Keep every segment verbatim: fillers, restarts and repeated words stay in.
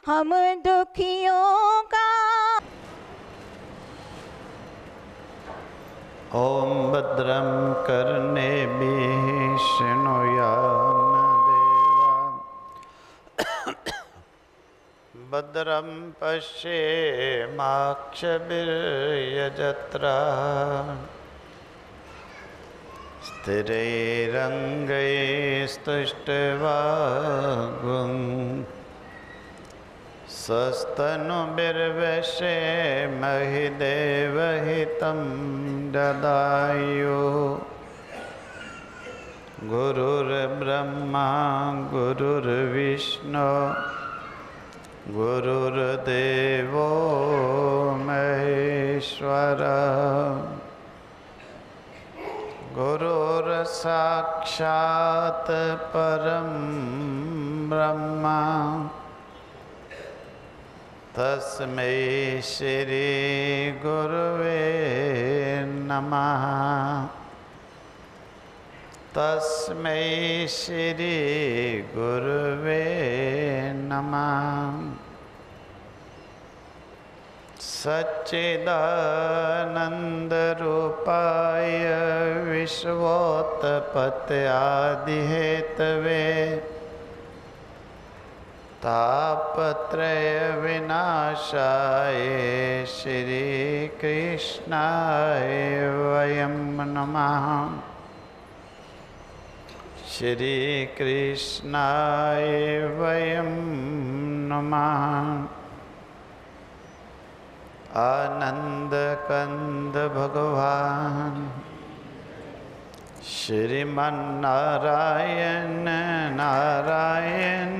हम दुखियों का। ओम भद्रं कर्णेभिः शृणुयाम देवा भद्रं पश्येमाक्षभिर्यजत्राः स्थिरैरङ्गैस्तुष्ट्वागुं स्वस्तनुभिर्व्यसेमहि देवहितं ददायुः। गुरुर्ब्रह्मा गुरुर्विष्णु गुरुर्देवो महेश्वरः। गुरुर्साक्षात् परं ब्रह्मा तस्मै श्री गुरुवे नमः। तस्मै श्री गुरुवे नमः। सच्चिदानन्दरूपाय विश्वोत्पत्त्यादिहेतवे तापत्रयविनाशाय श्रीकृष्णाय वयं नमः। श्रीकृष्णाय वयं नमः। आनंदकंद भगवान श्रीमन्नारायण नारायण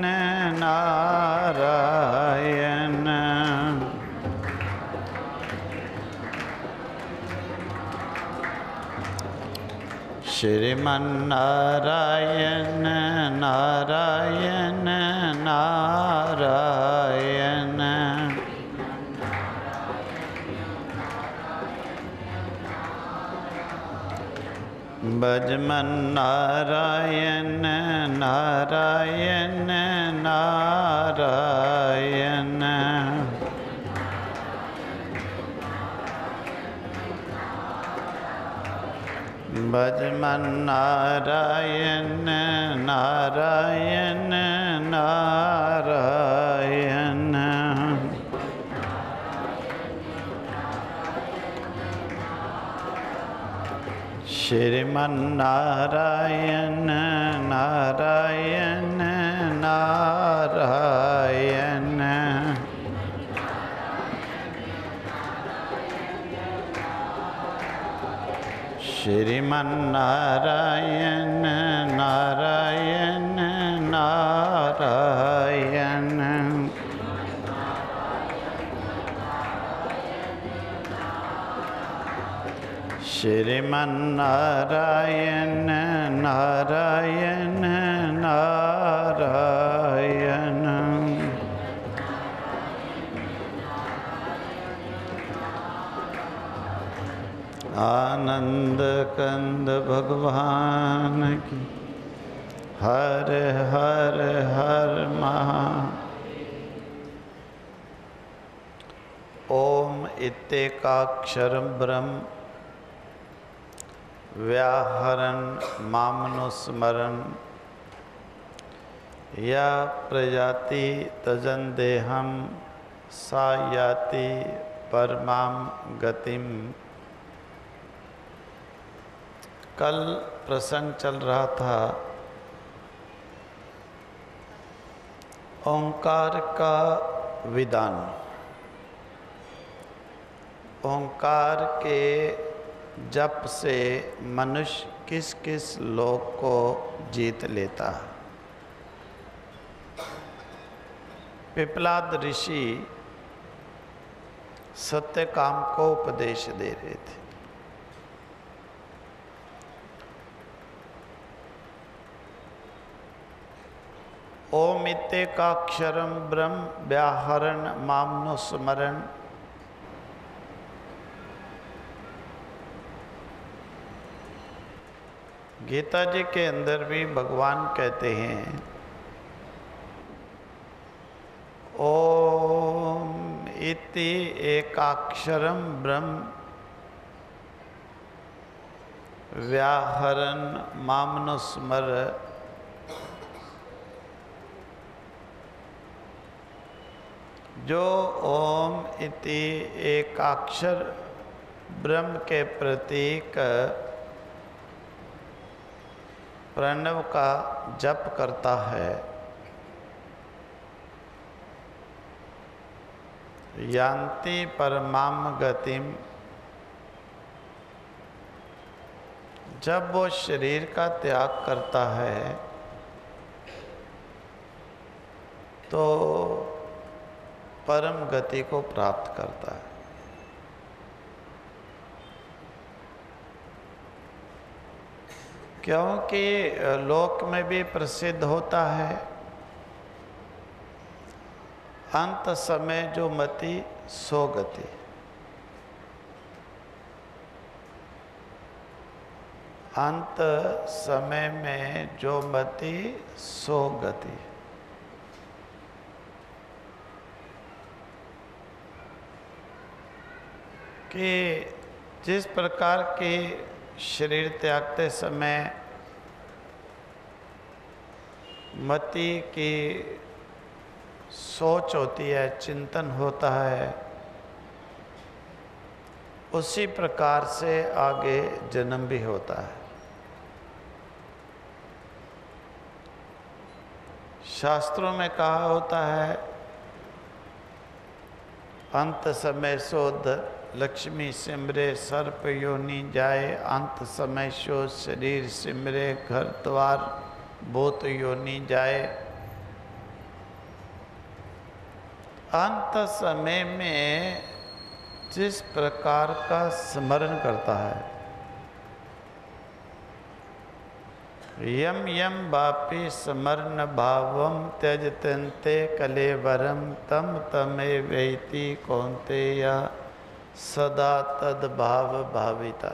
नारायण। श्रीमन्नारायण नारायण नारायण। भजमन नारायण नारायण नारायण। भजमन नारायण नारायण नारायण। श्रीमन्नारायण नारायण नारायण। श्रीमन्नारायण नारायण नारायण। श्रीमन्नारायण नारायण नारायण। आनंद कंद भगवान की। हर हर हर महा। ओम इत्येकाक्षरं ब्रह्म व्याहरण मामनुस्मरण या प्रजाति तजन देहम सा याति परमाम गतिम। कल प्रसंग चल रहा था ओंकार का विधान। ओंकार के जप से मनुष्य किस किस लोक को जीत लेता है। पिपलाद ऋषि सत्यकाम को उपदेश दे रहे थे। ओम इत्येकाक्षरं ब्रह्म व्याहरण मामनुस्मरण। गीता जी के अंदर भी भगवान कहते हैं ओम इति एकाक्षरम ब्रह्म व्याहरन मामनुस्मर जो ओम इति एकाक्षर ब्रह्म के प्रतीक प्रणव का जप करता है, यान्ति परमाम गतिम, जब वो शरीर का त्याग करता है तो परम गति को प्राप्त करता है। क्योंकि लोक में भी प्रसिद्ध होता है, अंत समय जो मति सो गति। अंत समय में जो मति सो गति। कि जिस प्रकार के शरीर त्यागते समय मति की सोच होती है, चिंतन होता है, उसी प्रकार से आगे जन्म भी होता है। शास्त्रों में कहा होता है, अंत समय शोध लक्ष्मी सिमरे सर्प योनि जाए, अंत समय शो शरीर सिमरे घर द्वार भूत योनि जाए। अंत समय में जिस प्रकार का स्मरण करता है, यम यम बापी स्मरण भावम त्यजतन्ते कलेवरम तम तमे वेति कौन्तेय सदा तद भाव भाविता।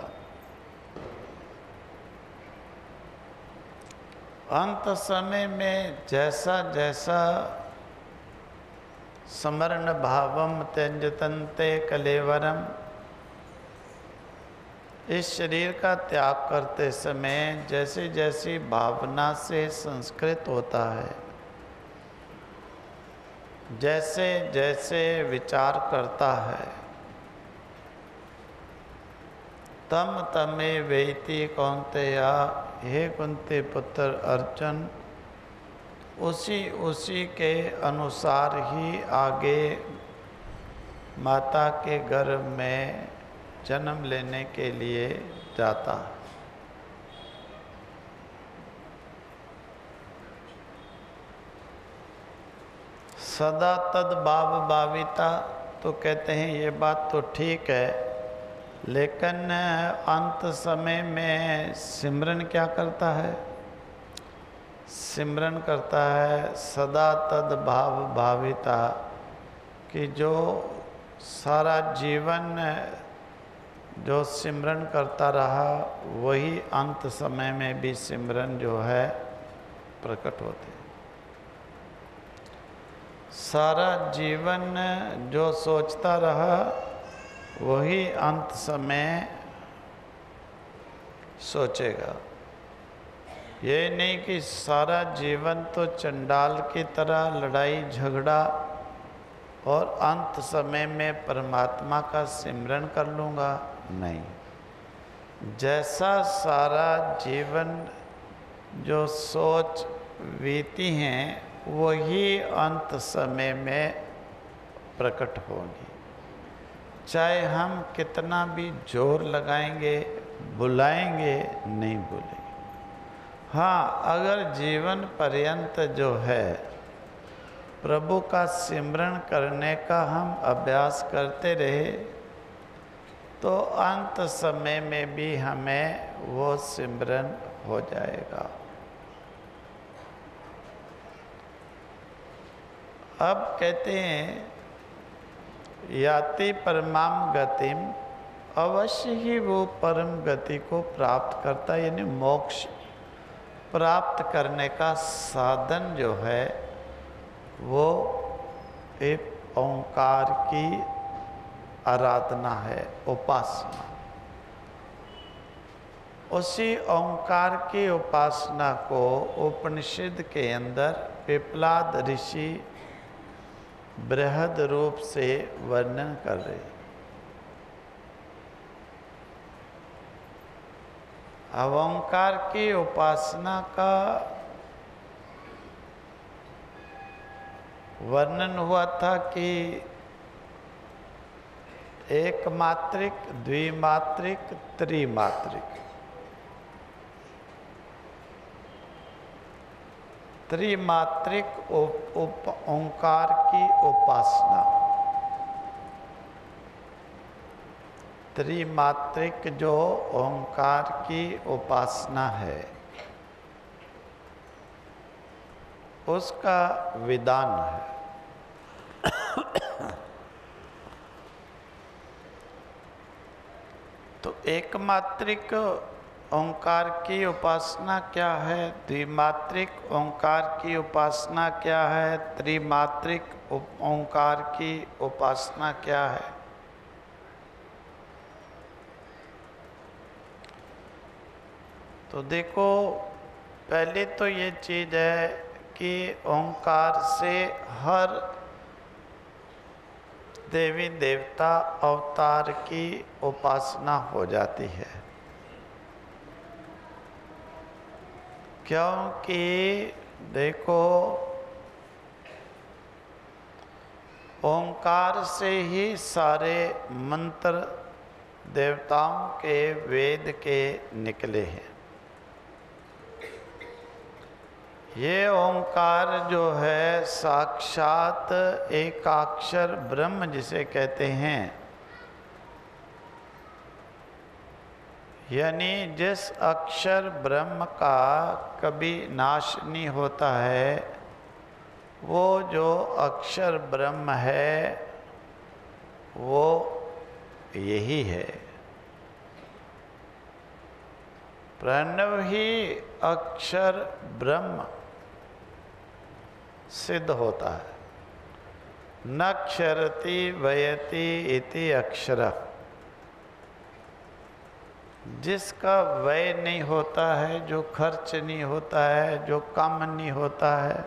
अंत समय में जैसा जैसा स्मरण भावम त्यजतन्ते कलेवरम, इस शरीर का त्याग करते समय जैसी जैसी भावना से संस्कृत होता है, जैसे जैसे विचार करता है, तम तमे वेति कौन्तेया, हे कुंती पुत्र अर्जुन, उसी उसी के अनुसार ही आगे माता के गर्भ में जन्म लेने के लिए जाता है। सदा तद भाव भाविता, तो कहते हैं ये बात तो ठीक है, लेकिन अंत समय में सिमरन क्या करता है? सिमरन करता है सदा तद भाव भाविता, कि जो सारा जीवन जो सिमरन करता रहा वही अंत समय में भी सिमरन जो है प्रकट होते। सारा जीवन जो सोचता रहा वही अंत समय सोचेगा। ये नहीं कि सारा जीवन तो चंडाल की तरह लड़ाई झगड़ा और अंत समय में परमात्मा का सिमरन कर लूँगा, नहीं। जैसा सारा जीवन जो सोच बीती हैं वही अंत समय में प्रकट होगी। चाहे हम कितना भी जोर लगाएंगे, बुलाएंगे, नहीं भूलेंगे। हाँ, अगर जीवन पर्यंत जो है प्रभु का सिमरन करने का हम अभ्यास करते रहे तो अंत समय में भी हमें वो सिमरन हो जाएगा। अब कहते हैं याति परमाम गतिम, अवश्य ही वो परम गति को प्राप्त करता है, यानी मोक्ष प्राप्त करने का साधन जो है वो एक ओंकार की आराधना है, उपासना। उसी ओंकार की उपासना को उपनिषद के अंदर पिपलाद ऋषि बृहद रूप से वर्णन कर रहे। अब ओंकार की उपासना का वर्णन हुआ था कि एक मात्रिक, द्विमात्रिक, त्रिमात्रिक। त्रिमात्रिक उप, उप ओंकार की उपासना, त्रिमात्रिक जो ओंकार की उपासना है उसका विधान है। तो एकमात्रिक ओंकार की उपासना क्या है, द्विमात्रिक ओंकार की उपासना क्या है, त्रिमात्रिक ओंकार की उपासना क्या है। तो देखो, पहले तो ये चीज है कि ओंकार से हर देवी देवता अवतार की उपासना हो जाती है, क्योंकि देखो ओंकार से ही सारे मंत्र देवताओं के वेद के निकले हैं। ये ओंकार जो है साक्षात एकाक्षर ब्रह्म जिसे कहते हैं, यानी जिस अक्षर ब्रह्म का कभी नाश नहीं होता है, वो जो अक्षर ब्रह्म है वो यही है। प्रणव ही अक्षर ब्रह्म सिद्ध होता है। न क्षरति वयति इति अक्षर, जिसका व्यय नहीं होता है, जो खर्च नहीं होता है, जो कम नहीं होता है।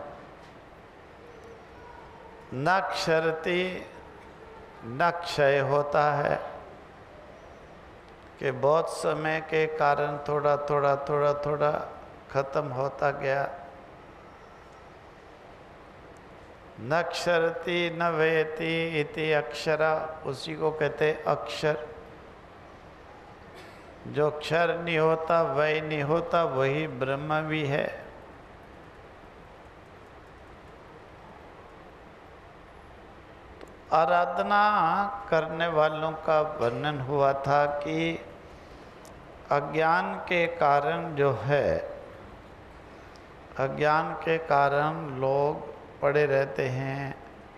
न क्षरति, न क्षय होता है कि बहुत समय के कारण थोड़ा थोड़ा थोड़ा थोड़ा खत्म होता गया। न क्षरति न व्ययति इति अक्षरा, उसी को कहते अक्षर। जो क्षर नहीं होता, व्यय नहीं होता, वही ब्रह्म भी है। तो आराधना करने वालों का वर्णन हुआ था कि अज्ञान के कारण जो है, अज्ञान के कारण लोग पड़े रहते हैं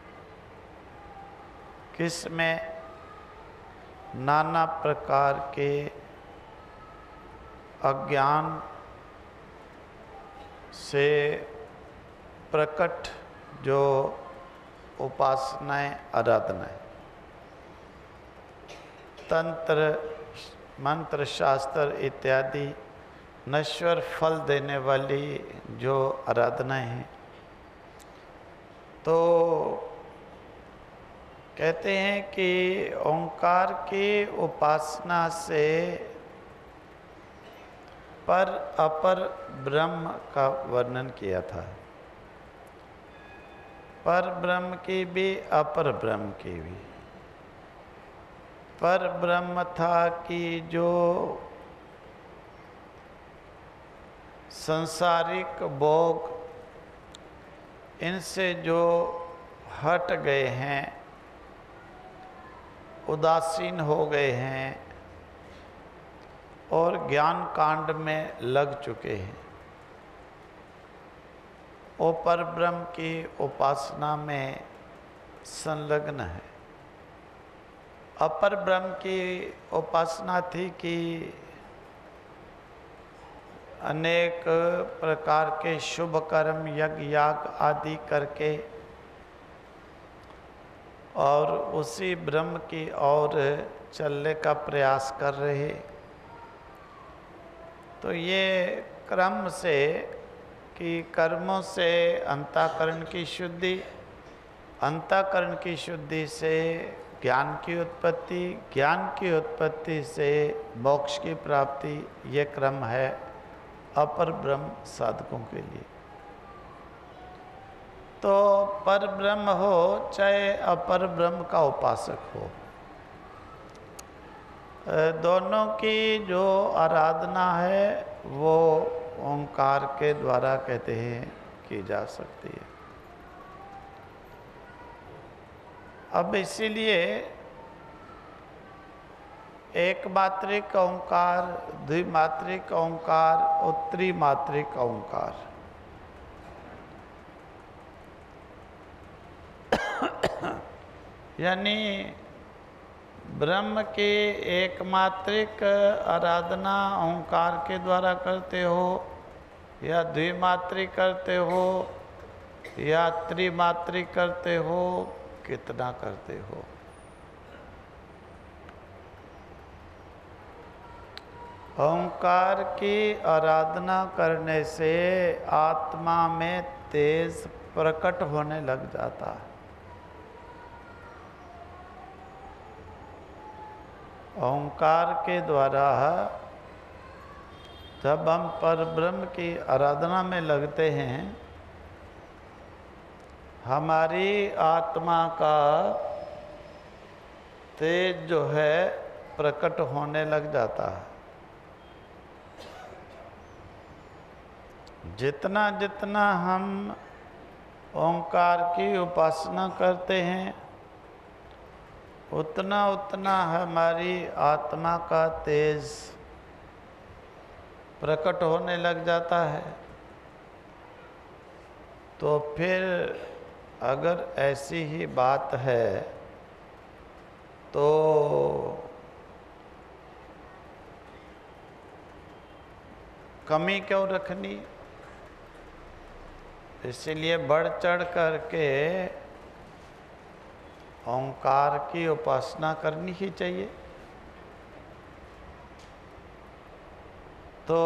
किसमें, नाना प्रकार के अज्ञान से प्रकट जो उपासनाएं, आराधनाएं, तंत्र मंत्र शास्त्र इत्यादि नश्वर फल देने वाली जो आराधनाएं हैं। तो कहते हैं कि ओंकार की उपासना से पर अपर ब्रह्म का वर्णन किया था। पर ब्रह्म की भी, अपर ब्रह्म की भी। पर ब्रह्म था कि जो संसारिक भोग इनसे जो हट गए हैं, उदासीन हो गए हैं और ज्ञान कांड में लग चुके हैं, वो पर ब्रह्म की उपासना में संलग्न है। अपर ब्रह्म की उपासना थी कि अनेक प्रकार के शुभ कर्म, यज्ञ याग आदि करके और उसी ब्रह्म की ओर चलने का प्रयास कर रहे। तो ये क्रम से कि कर्मों से अंतःकरण की शुद्धि, अंतःकरण की शुद्धि से ज्ञान की उत्पत्ति, ज्ञान की उत्पत्ति से मोक्ष की प्राप्ति, ये क्रम है अपर ब्रह्म साधकों के लिए। तो पर ब्रह्म हो चाहे अपर ब्रह्म का उपासक हो, दोनों की जो आराधना है वो ओंकार के द्वारा कहते हैं की जा सकती है। अब इसीलिए एक मात्रिक ओंकार, द्विमात्रिक ओंकार और त्रिमात्रिक ओंकार, यानी ब्रह्म के एक मात्रिक आराधना ओंकार के द्वारा करते हो या द्विमात्रिक करते हो या त्रिमात्रिक करते हो, कितना करते हो। ओंकार की आराधना करने से आत्मा में तेज प्रकट होने लग जाता है। ओंकार के द्वारा जब हम पर ब्रह्म की आराधना में लगते हैं, हमारी आत्मा का तेज जो है प्रकट होने लग जाता है। जितना जितना हम ओंकार की उपासना करते हैं, उतना उतना हमारी आत्मा का तेज प्रकट होने लग जाता है। तो फिर अगर ऐसी ही बात है तो कमी क्यों रखनी। इसीलिए बढ़ चढ़ करके ओंकार की उपासना करनी ही चाहिए। तो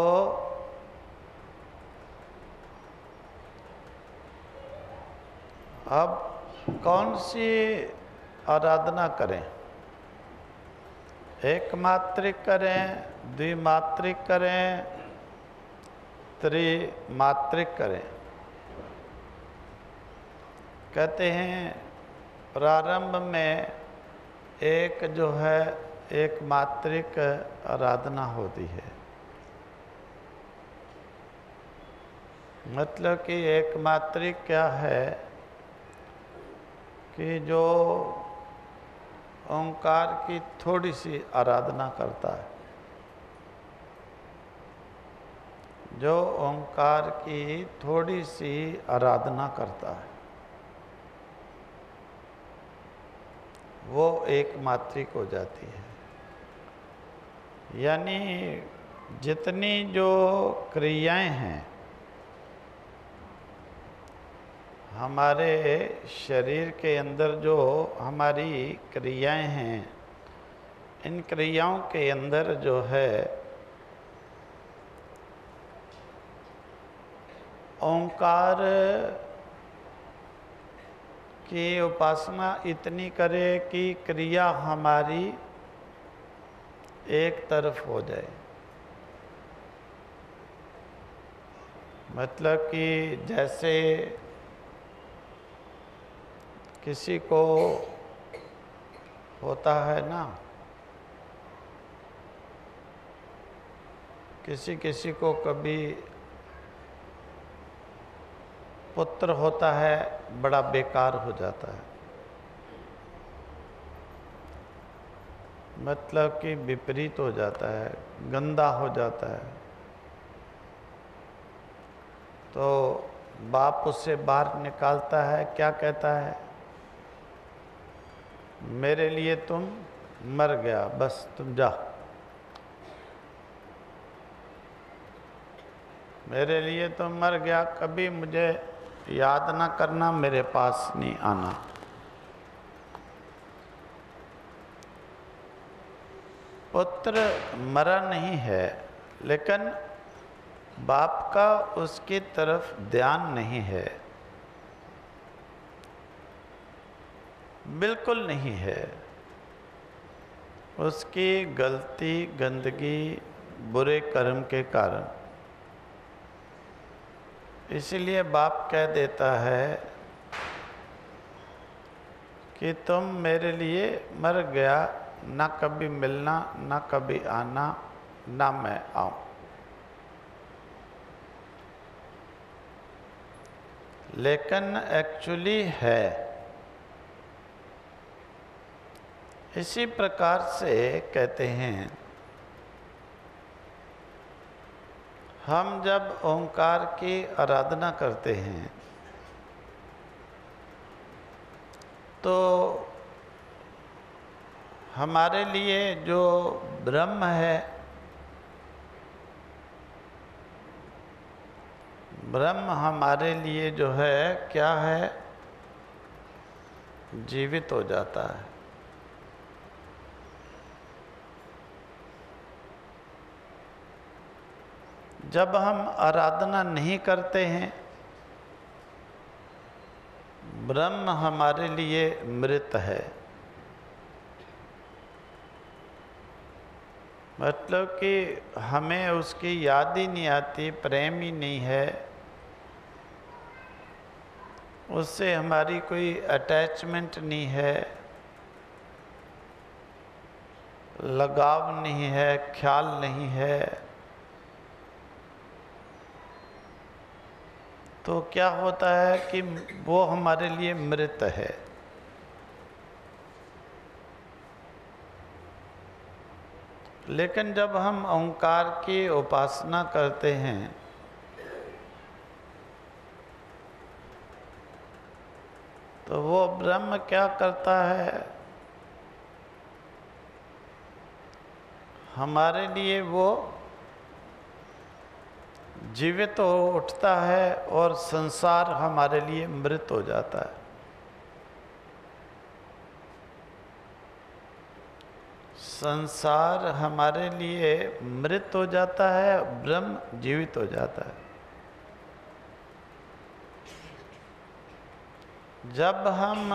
अब कौन सी आराधना करें, एक मात्रिक करें, द्विमात्रिक करें, त्रिमात्रिक करें। कहते हैं प्रारंभ में एक जो है एक मात्रिक आराधना होती है, मतलब कि एक मात्रिक क्या है कि जो ओंकार की थोड़ी सी आराधना करता है, जो ओंकार की थोड़ी सी आराधना करता है वो एक मात्रिक हो जाती है। यानी जितनी जो क्रियाएं हैं हमारे शरीर के अंदर, जो हमारी क्रियाएं हैं, इन क्रियाओं के अंदर जो है ओंकार की उपासना इतनी करे कि क्रिया हमारी एक तरफ हो जाए। मतलब कि जैसे किसी को होता है ना, किसी किसी को कभी पुत्र होता है, बड़ा बेकार हो जाता है, मतलब कि विपरीत हो जाता है, गंदा हो जाता है। तो बाप उससे बाहर निकालता है, क्या कहता है, मेरे लिए तुम मर गया, बस तुम जा, मेरे लिए तुम मर गया, कभी मुझे याद ना करना, मेरे पास नहीं आना। पुत्र मरा नहीं है, लेकिन बाप का उसकी तरफ ध्यान नहीं है, बिल्कुल नहीं है। उसकी गलती, गंदगी, बुरे कर्म के कारण। इसलिए बाप कह देता है कि तुम मेरे लिए मर गया, ना कभी मिलना, ना कभी आना, ना मैं आऊं। लेकिन एक्चुअली है। इसी प्रकार से कहते हैं, हम जब ओंकार की आराधना करते हैं तो हमारे लिए जो ब्रह्म है, ब्रह्म हमारे लिए जो है क्या है, जीवित हो जाता है। जब हम आराधना नहीं करते हैं, ब्रह्म हमारे लिए मृत है। मतलब कि हमें उसकी याद ही नहीं आती, प्रेम ही नहीं है, उससे हमारी कोई अटैचमेंट नहीं है, लगाव नहीं है, ख्याल नहीं है। तो क्या होता है कि वो हमारे लिए मृत है। लेकिन जब हम ओंकार की उपासना करते हैं तो वो ब्रह्म क्या करता है, हमारे लिए वो जीवित हो उठता है और संसार हमारे लिए मृत हो जाता है। संसार हमारे लिए मृत हो जाता है, ब्रह्म जीवित हो जाता है। जब हम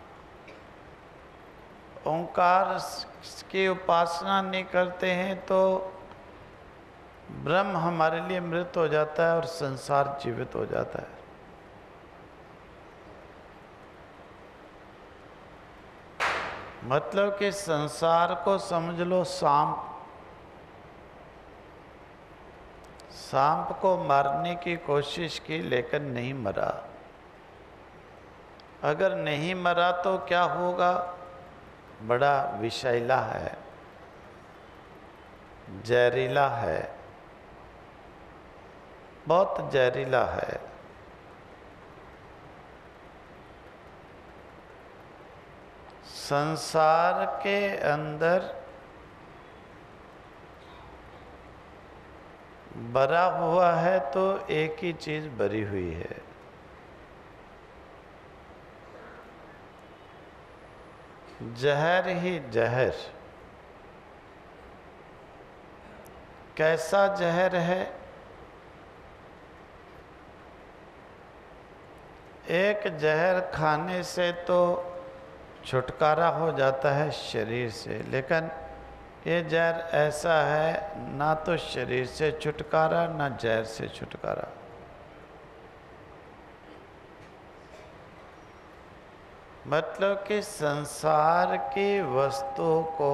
ओंकार की उपासना नहीं करते हैं तो ब्रह्म हमारे लिए मृत हो जाता है और संसार जीवित हो जाता है। मतलब कि संसार को समझ लो सांप। सांप को मारने की कोशिश की लेकिन नहीं मरा। अगर नहीं मरा तो क्या होगा, बड़ा विषैला है, जहरीला है, बहुत जहरीला है। संसार के अंदर भरा हुआ है तो एक ही चीज भरी हुई है, जहर ही जहर। कैसा जहर है? एक जहर खाने से तो छुटकारा हो जाता है शरीर से, लेकिन ये जहर ऐसा है ना तो शरीर से छुटकारा ना जहर से छुटकारा। मतलब कि संसार की वस्तु को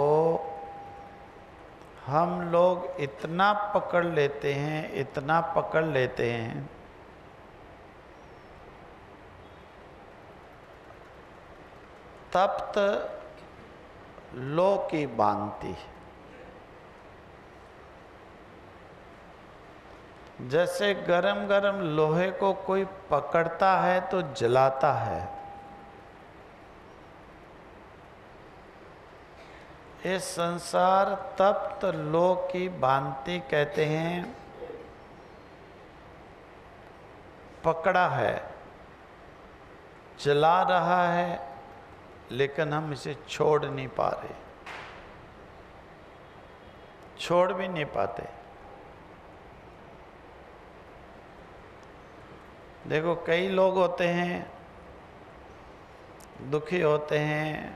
हम लोग इतना पकड़ लेते हैं, इतना पकड़ लेते हैं तप्त लो की भांति। जैसे गरम गरम लोहे को कोई पकड़ता है तो जलाता है, ये संसार तप्त लो की भांति कहते हैं, पकड़ा है, जला रहा है, लेकिन हम इसे छोड़ नहीं पा रहे। छोड़ भी नहीं पाते। देखो कई लोग होते हैं दुखी होते हैं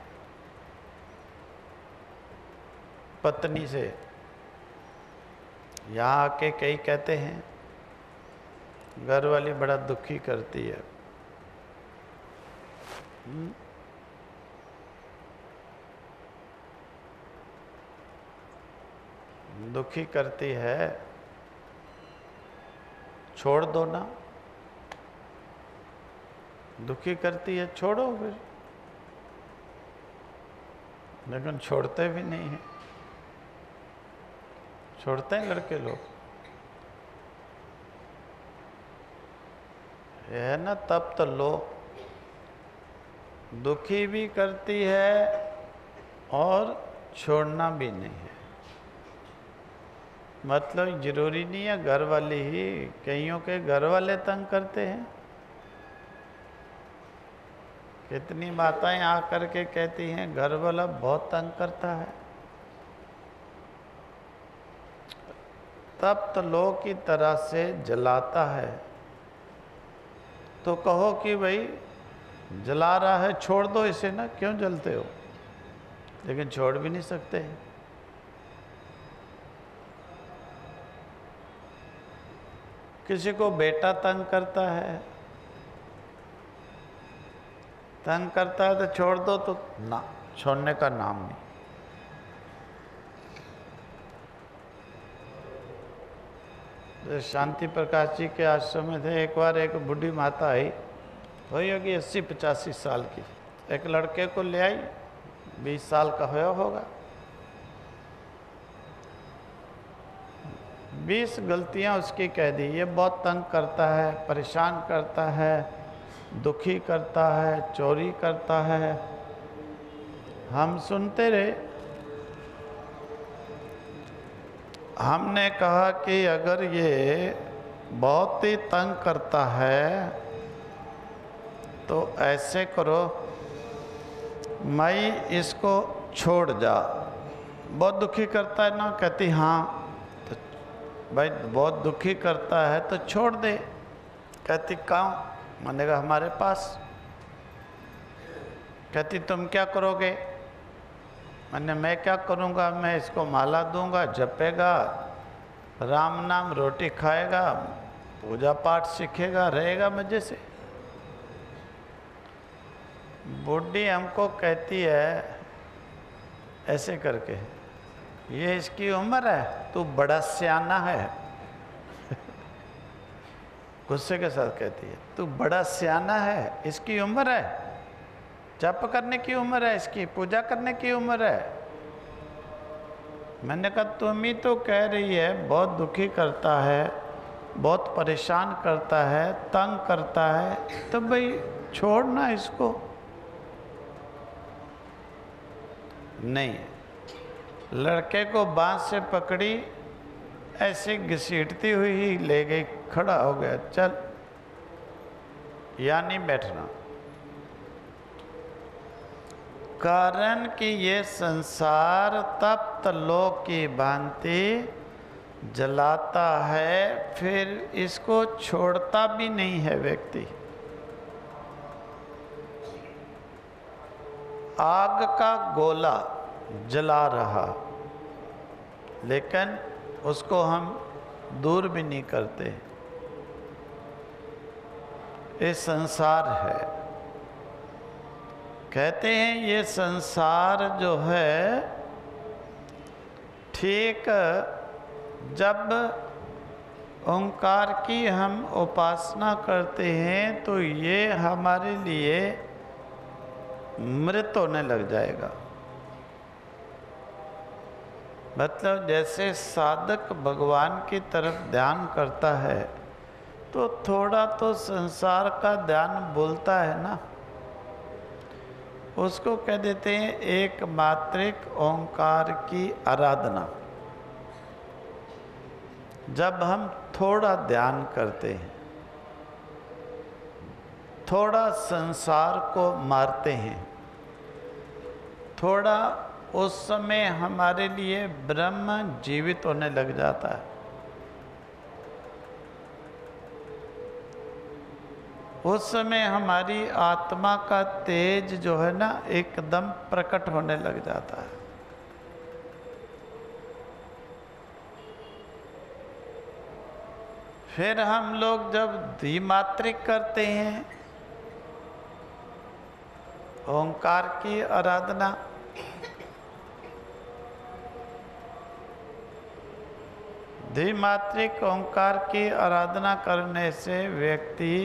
पत्नी से, यहाँ आके कई कहते हैं घर वाली बड़ा दुखी करती है। हुँ? दुखी करती है, छोड़ दो ना। दुखी करती है छोड़ो फिर, लेकिन छोड़ते भी नहीं है। छोड़ते हैं लड़के लोग, ये है ना तब तो लो। दुखी भी करती है और छोड़ना भी नहीं है। मतलब जरूरी नहीं है घर वाले ही, कईयों के घर वाले तंग करते हैं। कितनी माताएं आकर के कहती हैं घर वाला बहुत तंग करता है। तब तो लोग की तरह से जलाता है, तो कहो कि भाई जला रहा है छोड़ दो इसे ना, क्यों जलते हो। लेकिन छोड़ भी नहीं सकते। किसी को बेटा तंग करता है, तंग करता है तो छोड़ दो, तो ना, छोड़ने का नाम नहीं। तो शांति प्रकाश जी के आश्रम में थे, एक बार एक बूढ़ी माता आई, हुई होगी अस्सी पचासी साल की, एक लड़के को ले आई, बीस साल का होया होगा। बीस गलतियां उसकी कह दी, ये बहुत तंग करता है, परेशान करता है, दुखी करता है, चोरी करता है। हम सुनते रहे। हमने कहा कि अगर ये बहुत ही तंग करता है तो ऐसे करो, माई इसको छोड़ जा। बहुत दुखी करता है ना, कहती हाँ, तो भाई बहुत दुखी करता है तो छोड़ दे। कहती कहाँ? मैंने कहा हमारे पास। कहती तुम क्या करोगे? मैंने मैं क्या करूँगा, मैं इसको माला दूंगा, जपेगा, राम नाम रोटी खाएगा, पूजा पाठ सीखेगा, रहेगा मजे से। बूढ़ी हमको कहती है ऐसे करके, ये इसकी उम्र है, तू बड़ा सियाना है। गुस्से के साथ कहती है, तू बड़ा सियाना है, इसकी उम्र है, जप करने की उम्र है, इसकी पूजा करने की उम्र है। मैंने कहा तुम ही तो कह रही है बहुत दुखी करता है, बहुत परेशान करता है, तंग करता है, तो भाई छोड़ना इसको। नहीं, लड़के को बांस से पकड़ी, ऐसे घसीटती हुई ही ले गई, खड़ा हो गया, चल या नहीं बैठना। कारण कि ये संसार तप्त लोक की भांति जलाता है, फिर इसको छोड़ता भी नहीं है व्यक्ति। आग का गोला जला रहा, लेकिन उसको हम दूर भी नहीं करते। ये संसार है। कहते हैं ये संसार जो है, ठीक जब ओंकार की हम उपासना करते हैं तो ये हमारे लिए मृत होने लग जाएगा। मतलब जैसे साधक भगवान की तरफ ध्यान करता है तो थोड़ा तो संसार का ध्यान भूलता है ना। उसको कह देते हैं एक मात्रिक ओंकार की आराधना। जब हम थोड़ा ध्यान करते हैं, थोड़ा संसार को मारते हैं, थोड़ा उस समय हमारे लिए ब्रह्म जीवित होने लग जाता है। उस समय हमारी आत्मा का तेज जो है ना एकदम प्रकट होने लग जाता है। फिर हम लोग जब द्विमात्रिक करते हैं, ओंकार की आराधना, द्विमात्रिक ओंकार की आराधना करने से व्यक्ति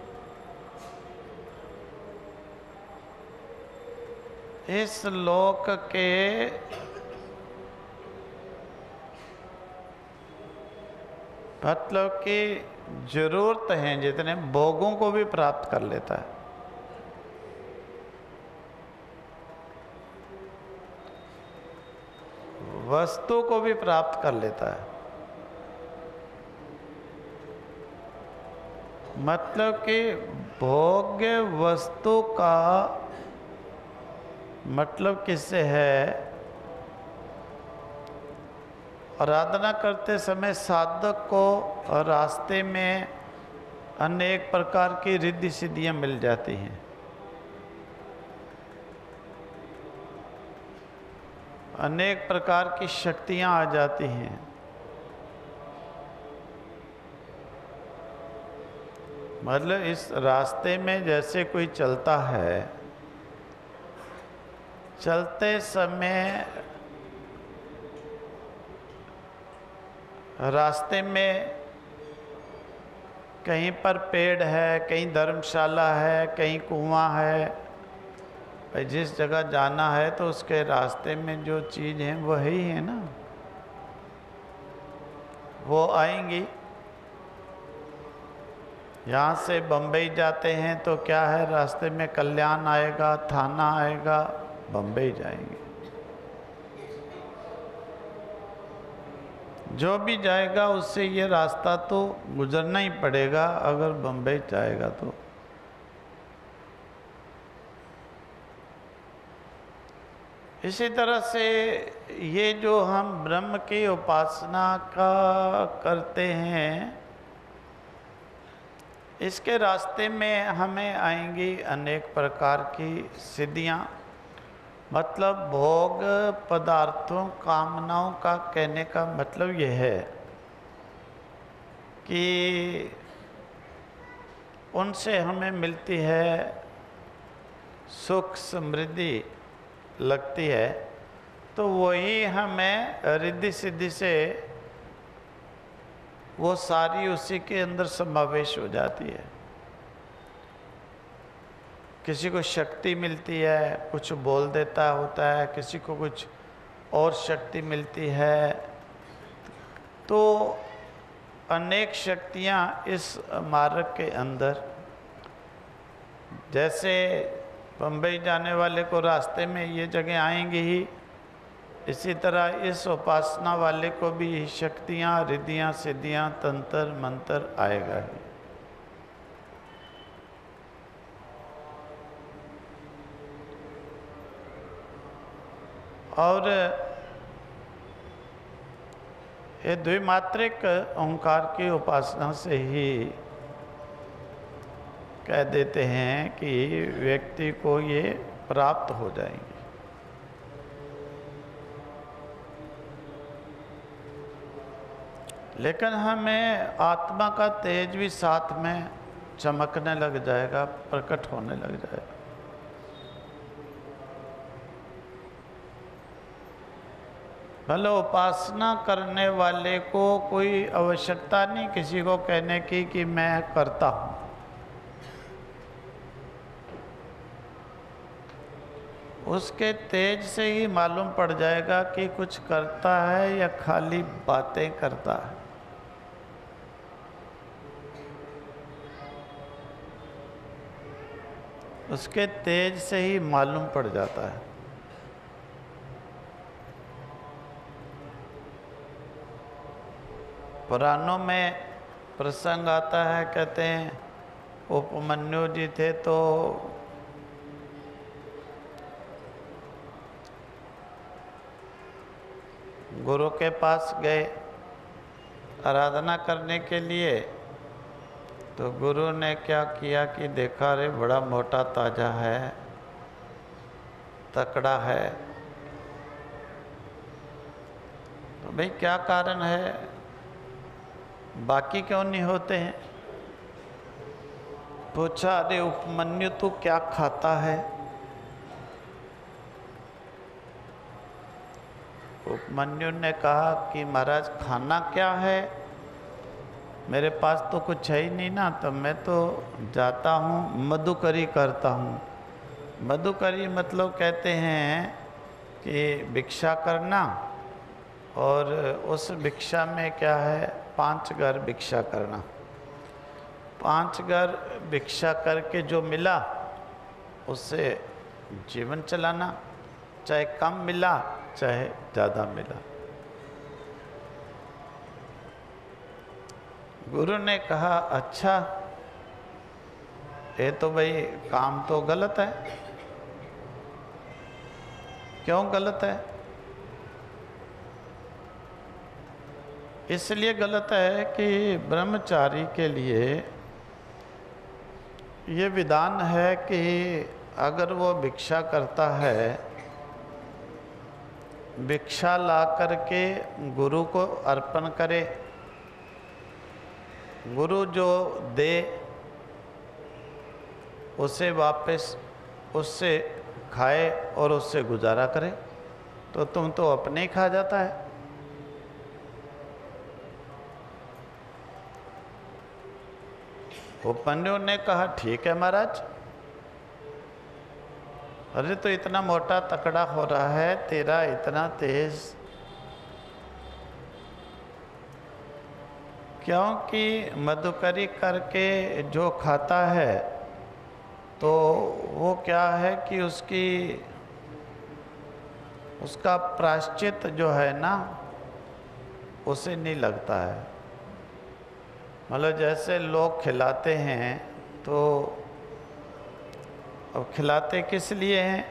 इस लोक के मतलब कि जरूरत हैं जितने भोगों को भी प्राप्त कर लेता है। वस्तु को भी प्राप्त कर लेता है। मतलब कि भोग्य वस्तु का मतलब किससे है? आराधना करते समय साधक को रास्ते में अनेक प्रकार की रिद्धि सिद्धियां मिल जाती हैं। अनेक प्रकार की शक्तियां आ जाती हैं। मतलब इस रास्ते में जैसे कोई चलता है, चलते समय रास्ते में कहीं पर पेड़ है, कहीं धर्मशाला है, कहीं कुआं है। जिस जगह जाना है तो उसके रास्ते में जो चीज़ है वही है ना, वो आएंगी। यहाँ से बम्बई जाते हैं तो क्या है, रास्ते में कल्याण आएगा, थाना आएगा, बम्बई जाएंगे। जो भी जाएगा उससे ये रास्ता तो गुजरना ही पड़ेगा अगर बम्बई जाएगा तो। इसी तरह से ये जो हम ब्रह्म की उपासना का करते हैं, इसके रास्ते में हमें आएंगी अनेक प्रकार की सिद्धियां। मतलब भोग पदार्थों, कामनाओं का कहने का मतलब यह है कि उनसे हमें मिलती है सुख, समृद्धि लगती है, तो वही हमें रिद्धि सिद्धि से वो सारी उसी के अंदर समावेश हो जाती है। किसी को शक्ति मिलती है, कुछ बोल देता होता है, किसी को कुछ और शक्ति मिलती है। तो अनेक शक्तियाँ इस मार्ग के अंदर, जैसे बम्बई जाने वाले को रास्ते में ये जगह आएंगी ही, इसी तरह इस उपासना वाले को भी शक्तियाँ, रिद्धियाँ, सिद्धियाँ, तंत्र मंत्र आएगा ही। और ये द्विमात्रिक ओंकार की उपासना से ही कह देते हैं कि व्यक्ति को ये प्राप्त हो जाएंगे। लेकिन हमें आत्मा का तेज भी साथ में चमकने लग जाएगा, प्रकट होने लग जाएगा। भले उपासना करने वाले को कोई आवश्यकता नहीं किसी को कहने की कि मैं करता हूँ। उसके तेज से ही मालूम पड़ जाएगा कि कुछ करता है या खाली बातें करता है। उसके तेज से ही मालूम पड़ जाता है। पुराणों में प्रसंग आता है, कहते हैं उपमन्यु जी थे तो गुरु के पास गए आराधना करने के लिए, तो गुरु ने क्या किया कि देखा रे बड़ा मोटा ताजा है, तकड़ा है, तो भाई क्या कारण है, बाकी क्यों नहीं होते हैं? पूछा, अरे उपमन्यु तू क्या खाता है? उपमन्यु ने कहा कि महाराज खाना क्या है, मेरे पास तो कुछ है ही नहीं ना, तो मैं तो जाता हूँ मधुकरी करता हूँ। मधुकरी मतलब कहते हैं कि भिक्षा करना, और उस भिक्षा में क्या है, पांच घर भिक्षा करना। पांच घर भिक्षा करके जो मिला उससे जीवन चलाना, चाहे कम मिला चाहे ज़्यादा मिला। गुरु ने कहा अच्छा, ये तो भाई काम तो गलत है। क्यों गलत है? इसलिए गलत है कि ब्रह्मचारी के लिए ये विधान है कि अगर वो भिक्षा करता है, भिक्षा ला करके गुरु को अर्पण करे, गुरु जो दे उसे वापस उससे खाए और उससे गुजारा करे, तो तुम तो अपने ही खा जाता है। उपमन्यु ने कहा ठीक है महाराज, अरे तो इतना मोटा तकड़ा हो रहा है, तेरा इतना तेज, क्योंकि मधुकरी करके जो खाता है तो वो क्या है कि उसकी उसका प्रायश्चित जो है ना उसे नहीं लगता है। मतलब जैसे लोग खिलाते हैं, तो अब खिलाते किस लिए हैं?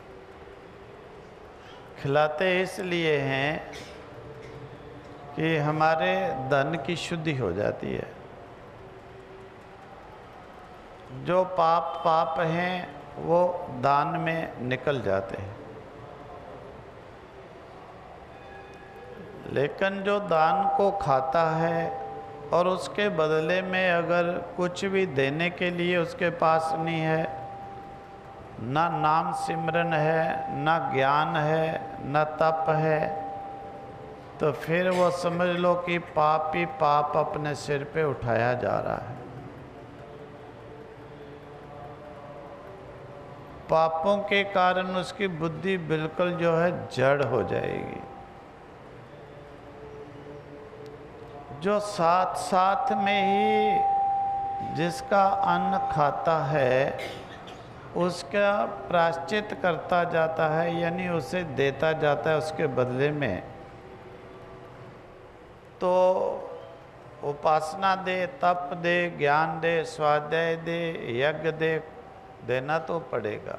खिलाते इसलिए हैं कि हमारे धन की शुद्धि हो जाती है। जो पाप पाप हैं वो दान में निकल जाते हैं, लेकिन जो दान को खाता है और उसके बदले में अगर कुछ भी देने के लिए उसके पास नहीं है, ना नाम सिमरन है, ना ज्ञान है, ना तप है, तो फिर वो समझ लो कि पाप ही पाप अपने सिर पे उठाया जा रहा है। पापों के कारण उसकी बुद्धि बिल्कुल जो है जड़ हो जाएगी। जो साथ साथ में ही जिसका अन्न खाता है उसका प्रायश्चित करता जाता है, यानी उसे देता जाता है उसके बदले में, तो उपासना दे, तप दे, ज्ञान दे, स्वाध्याय दे, यज्ञ दे, देना तो पड़ेगा।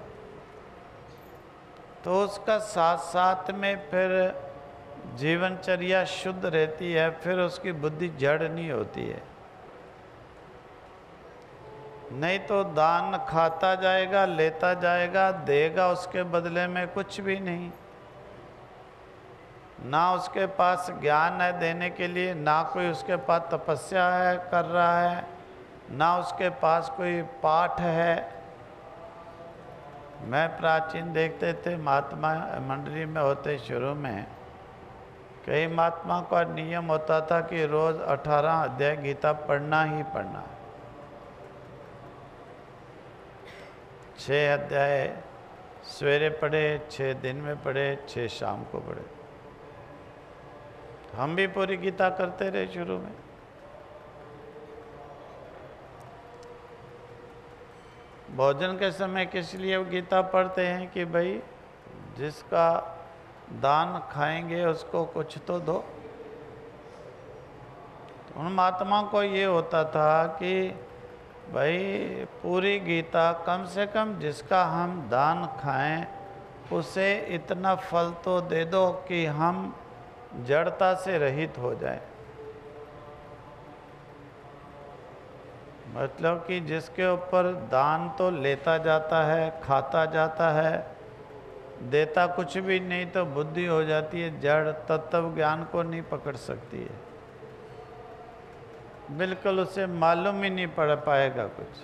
तो उसका साथ साथ में फिर जीवनचर्या शुद्ध रहती है, फिर उसकी बुद्धि जड़ नहीं होती है। नहीं तो दान खाता जाएगा, लेता जाएगा, देगा उसके बदले में कुछ भी नहीं। ना उसके पास ज्ञान है देने के लिए, ना कोई उसके पास तपस्या है कर रहा है, ना उसके पास कोई पाठ है। मैं प्राचीन देखते थे महात्मा मंडली में होते शुरू में, कई महात्मा का नियम होता था कि रोज अठारह अध्याय गीता पढ़ना ही पढ़ना है। छः अध्याय सवेरे पढ़े, छः दिन में पढ़े, छः शाम को पढ़े। हम भी पूरी गीता करते रहे शुरू में। भोजन के समय किस लिए गीता पढ़ते हैं कि भाई जिसका दान खाएंगे उसको कुछ तो दो। तो उन महात्माओं को ये होता था कि भाई पूरी गीता कम से कम जिसका हम दान खाएं उसे इतना फल तो दे दो कि हम जड़ता से रहित हो जाए। मतलब कि जिसके ऊपर दान तो लेता जाता है, खाता जाता है, देता कुछ भी नहीं, तो बुद्धि हो जाती है जड़, तत्व ज्ञान को नहीं पकड़ सकती है, बिल्कुल उसे मालूम ही नहीं पड़ पाएगा कुछ।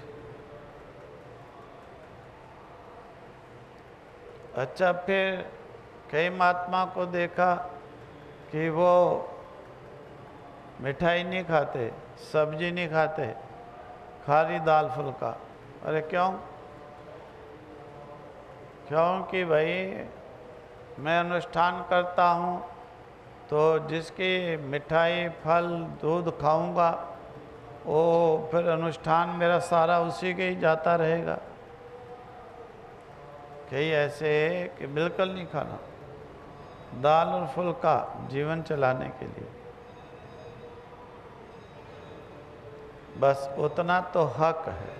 अच्छा, फिर कई महात्मा को देखा कि वो मिठाई नहीं खाते, सब्जी नहीं खाते, खाली दाल फुल्का। अरे क्यों? क्योंकि भाई मैं अनुष्ठान करता हूँ, तो जिसकी मिठाई फल दूध खाऊंगा, वो फिर अनुष्ठान मेरा सारा उसी के ही जाता रहेगा। कई ऐसे है कि बिल्कुल नहीं खाना, दाल और फुल्का जीवन चलाने के लिए, बस उतना तो हक है।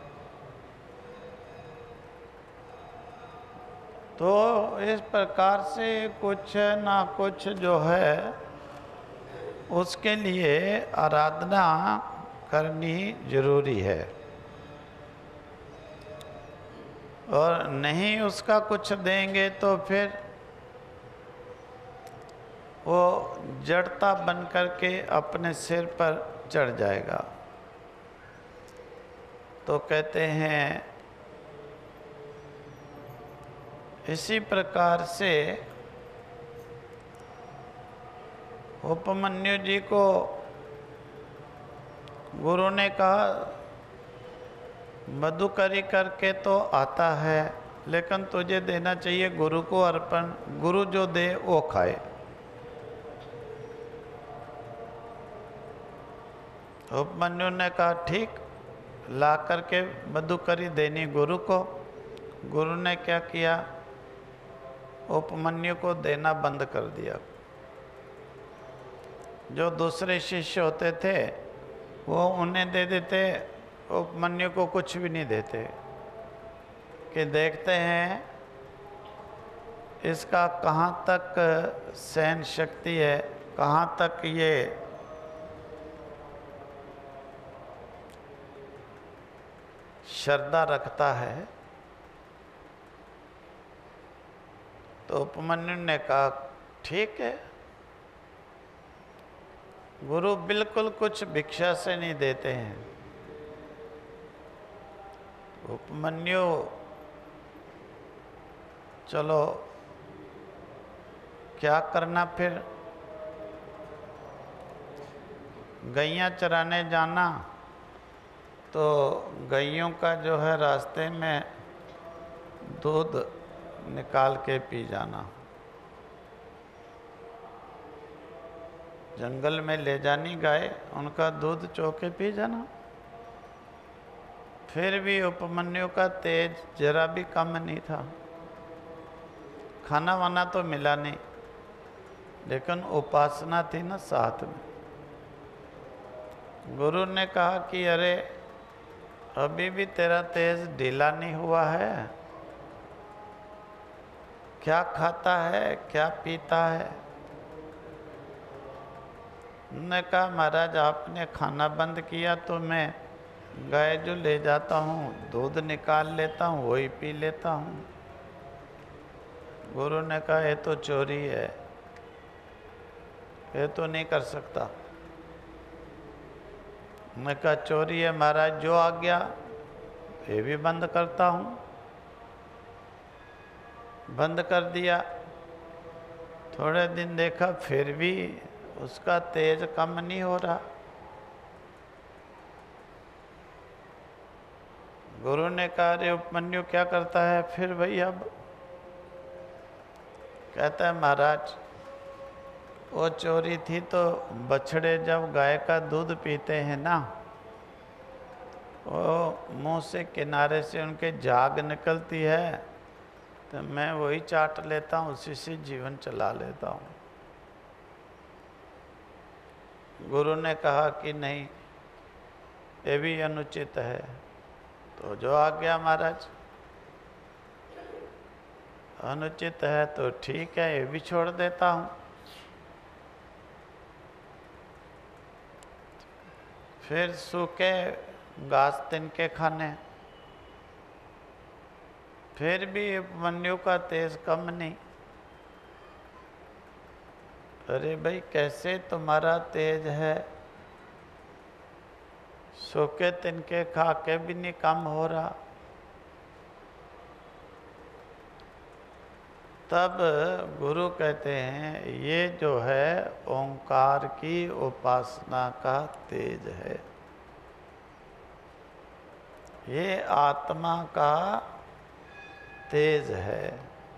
तो इस प्रकार से कुछ ना कुछ जो है उसके लिए आराधना करनी जरूरी है, और नहीं उसका कुछ देंगे तो फिर वो जड़ता बन करके अपने सिर पर चढ़ जाएगा। तो कहते हैं इसी प्रकार से उपमन्यु जी को गुरु ने कहा मधुकरी करके तो आता है, लेकिन तुझे देना चाहिए गुरु को अर्पण, गुरु जो दे वो खाए। उपमन्यु ने कहा ठीक, ला करके मधुकरी देनी गुरु को। गुरु ने क्या किया, उपमन्यु को देना बंद कर दिया। जो दूसरे शिष्य होते थे वो उन्हें दे देते, उपमन्यु को कुछ भी नहीं देते, कि देखते हैं इसका कहाँ तक सहन शक्ति है, कहाँ तक ये श्रद्धा रखता है। तो उपमन्यु ने कहा ठीक है, गुरु बिल्कुल कुछ भिक्षा से नहीं देते हैं। उपमन्यु चलो क्या करना, फिर गैयां चराने जाना, तो गैयों का जो है रास्ते में दूध निकाल के पी जाना, जंगल में ले जानी गाय, उनका दूध चौके पी जाना। फिर भी उपमन्यु का तेज जरा भी कम नहीं था। खाना वाना तो मिला नहीं, लेकिन उपासना थी ना साथ में। गुरु ने कहा कि अरे अभी भी तेरा तेज ढीला नहीं हुआ है, क्या खाता है, क्या पीता है? उन्होंने कहा महाराज आपने खाना बंद किया तो मैं गाय जो ले जाता हूँ दूध निकाल लेता हूँ, वही पी लेता हूँ। गुरु ने कहा ये तो चोरी है, ये तो नहीं कर सकता। मैं कहा चोरी है महाराज, जो आ गया ये भी बंद करता हूँ। बंद कर दिया, थोड़े दिन देखा फिर भी उसका तेज कम नहीं हो रहा। गुरु ने कहा रे उपमन्यु क्या करता है फिर भाई? अब कहता है महाराज वो चोरी थी तो बछड़े जब गाय का दूध पीते हैं ना, वो मुंह से किनारे से उनके झाग निकलती है, तो मैं वही चाट लेता हूँ, उसी से जीवन चला लेता हूँ। गुरु ने कहा कि नहीं ये भी अनुचित है। तो जो आ गया महाराज, अनुचित है तो ठीक है, ये भी छोड़ देता हूँ। फिर सूखे घास तिनके खाने, फिर भी उपमन्यु का तेज कम नहीं। अरे भाई कैसे तुम्हारा तेज है, सूखे तिनके खा के भी नहीं कम हो रहा। तब गुरु कहते हैं ये जो है ओंकार की उपासना का तेज है, ये आत्मा का तेज है।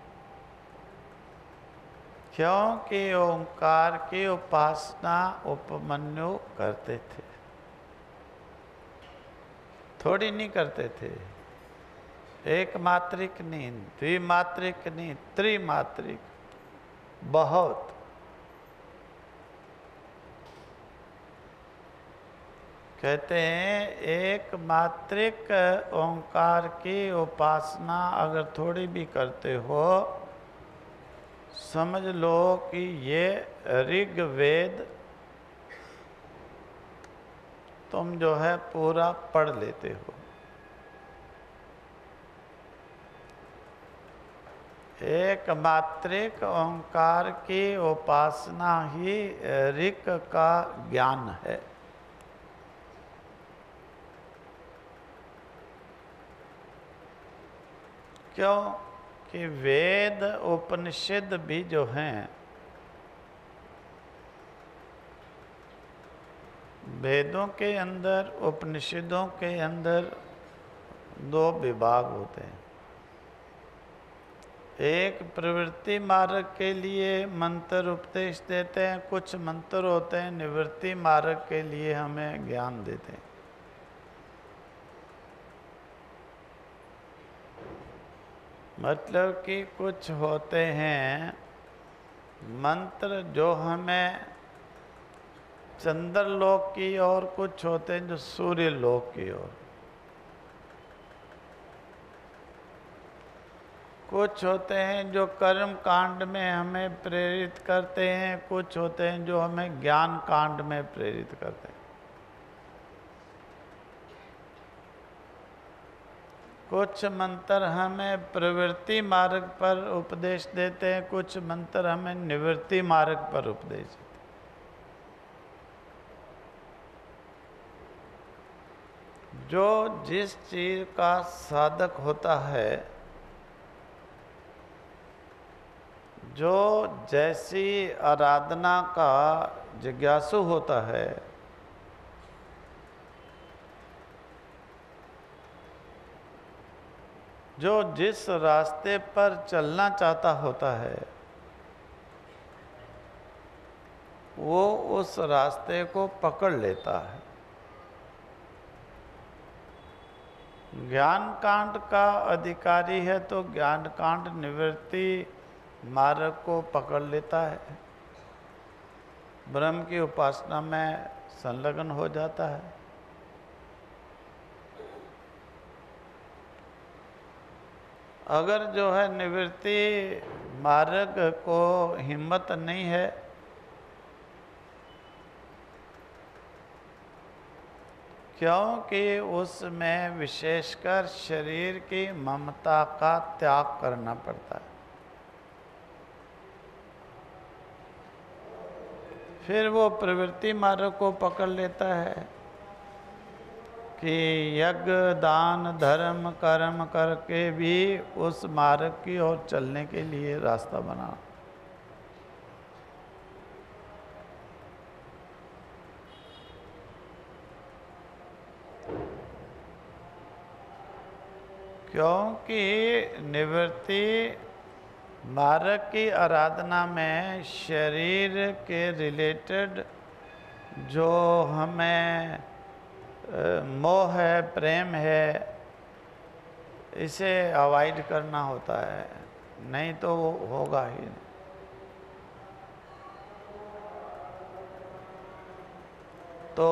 क्योंकि ओंकार की उपासना उपमन्यु करते थे, थोड़ी नहीं करते थे। एक मात्रिक नहीं, द्विमात्रिक नहीं, त्रिमात्रिक, बहुत। कहते हैं एक मात्रिक ओंकार की उपासना अगर थोड़ी भी करते हो, समझ लो कि ये ऋग्वेद तुम जो है पूरा पढ़ लेते हो। एक मात्रिक ओंकार की उपासना ही ऋक का ज्ञान है। क्यों कि वेद उपनिषद भी जो हैं, वेदों के अंदर उपनिषदों के अंदर दो विभाग होते हैं। एक प्रवृत्ति मार्ग के लिए मंत्र उपदेश देते हैं, कुछ मंत्र होते हैं निवृत्ति मार्ग के लिए हमें ज्ञान देते हैं। मतलब कि कुछ होते हैं मंत्र जो हमें चंद्रलोक की ओर, कुछ होते हैं जो सूर्य लोक की ओर, कुछ होते हैं जो कर्म कांड में हमें प्रेरित करते हैं, कुछ होते हैं जो हमें ज्ञान कांड में प्रेरित करते हैं। कुछ मंत्र हमें प्रवृत्ति मार्ग पर उपदेश देते हैं, कुछ मंत्र हमें निवृत्ति मार्ग पर उपदेश देते हैं। जो जिस चीज का साधक होता है, जो जैसी आराधना का जिज्ञासु होता है, जो जिस रास्ते पर चलना चाहता होता है, वो उस रास्ते को पकड़ लेता है। ज्ञान कांड का अधिकारी है तो ज्ञान कांड निवृत्ति मार्ग को पकड़ लेता है, ब्रह्म की उपासना में संलग्न हो जाता है। अगर जो है निवृत्ति मार्ग को हिम्मत नहीं है, क्योंकि उसमें विशेषकर शरीर की ममता का त्याग करना पड़ता है। फिर वो प्रवृत्ति मार्ग को पकड़ लेता है कि यज्ञ दान धर्म कर्म करके भी उस मार्ग की ओर चलने के लिए रास्ता बना। क्योंकि निवृत्ति मार्ग की आराधना में शरीर के रिलेटेड जो हमें मोह है, प्रेम है, इसे अवॉइड करना होता है, नहीं तो वो होगा ही नहीं। तो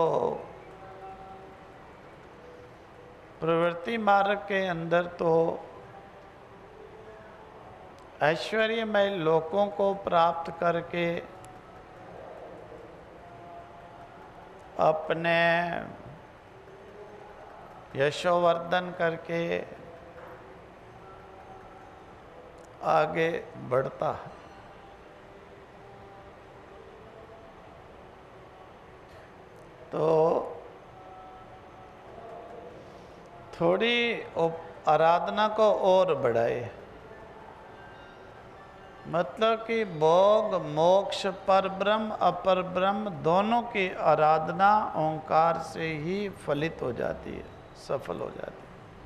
प्रवृत्ति मार्ग के अंदर तो ऐश्वर्यमय लोकों को प्राप्त करके अपने यशोवर्धन करके आगे बढ़ता है। तो थोड़ी आराधना को और बढ़ाए, मतलब कि भोग मोक्ष पर ब्रह्म अपर ब्रह्म दोनों की आराधना ओंकार से ही फलित हो जाती है, सफल हो जाती है।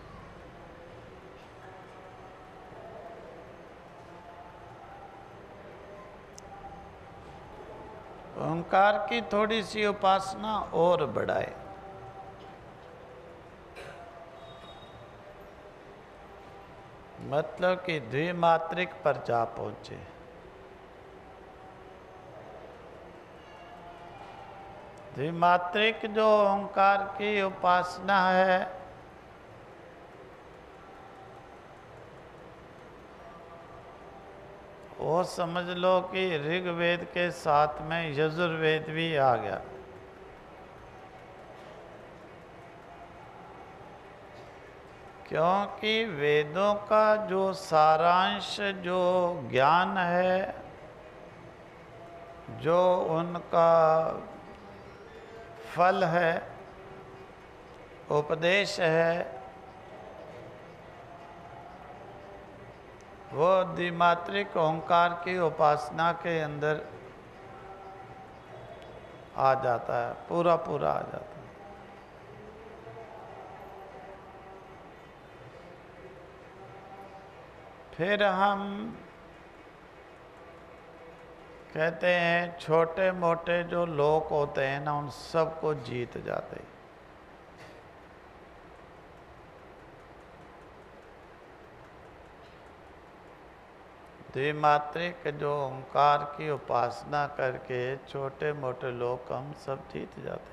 ओंकार की थोड़ी सी उपासना और बढ़ाए। मतलब कि द्विमात्रिक पर जा पहुंचे। द्विमात्रिक जो ओंकार की उपासना है, वो समझ लो कि ऋग्वेद के साथ में यजुर्वेद भी आ गया। क्योंकि वेदों का जो सारांश जो ज्ञान है, जो उनका फल है, उपदेश है, वो द्विमात्रिक ओंकार की उपासना के अंदर आ जाता है, पूरा पूरा आ जाता है। फिर हम कहते हैं छोटे मोटे जो लोग होते हैं ना, उन सबको जीत जाते हैं। द्विमात्रिक जो ओंकार की उपासना करके छोटे मोटे लोग हम सब जीत जाते हैं।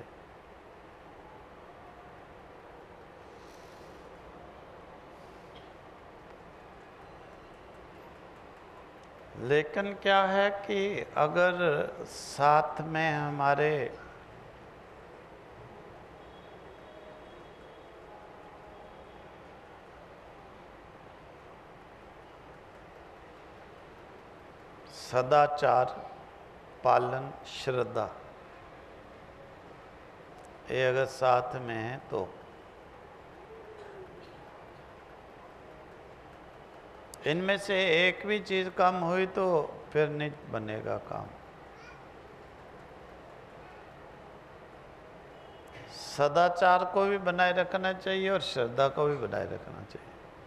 लेकिन क्या है कि अगर साथ में हमारे सदाचार पालन श्रद्धा ये अगर साथ में है तो इनमें से एक भी चीज कम हुई तो फिर नहीं बनेगा काम। सदाचार को भी बनाए रखना चाहिए और श्रद्धा को भी बनाए रखना चाहिए।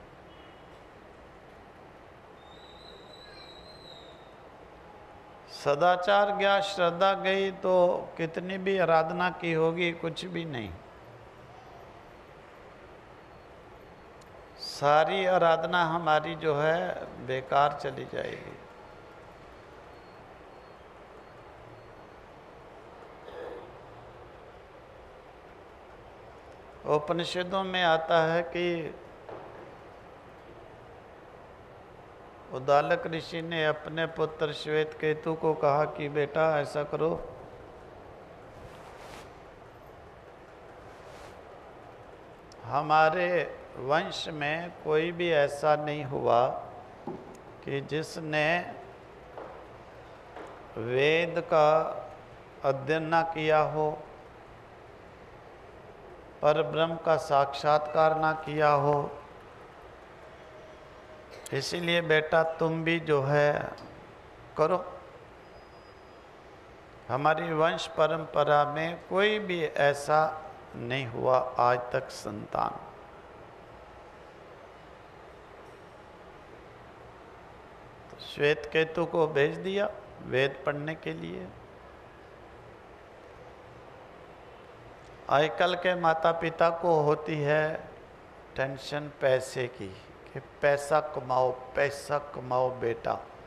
सदाचार गया, श्रद्धा गई तो कितनी भी आराधना की होगी कुछ भी नहीं। सारी आराधना हमारी जो है बेकार चली जाएगी। उपनिषदों में आता है कि उद्दालक ऋषि ने अपने पुत्र श्वेत केतु को कहा कि बेटा ऐसा करो, हमारे वंश में कोई भी ऐसा नहीं हुआ कि जिसने वेद का अध्ययन ना किया हो, पर ब्रह्म का साक्षात्कार ना किया हो। इसीलिए बेटा तुम भी जो है करो। हमारी वंश परंपरा में कोई भी ऐसा नहीं हुआ आज तक संतान। तो श्वेत केतु को भेज दिया वेद पढ़ने के लिए। आजकल के माता पिता को होती है टेंशन पैसे की कि पैसा कमाओ पैसा कमाओ बेटा।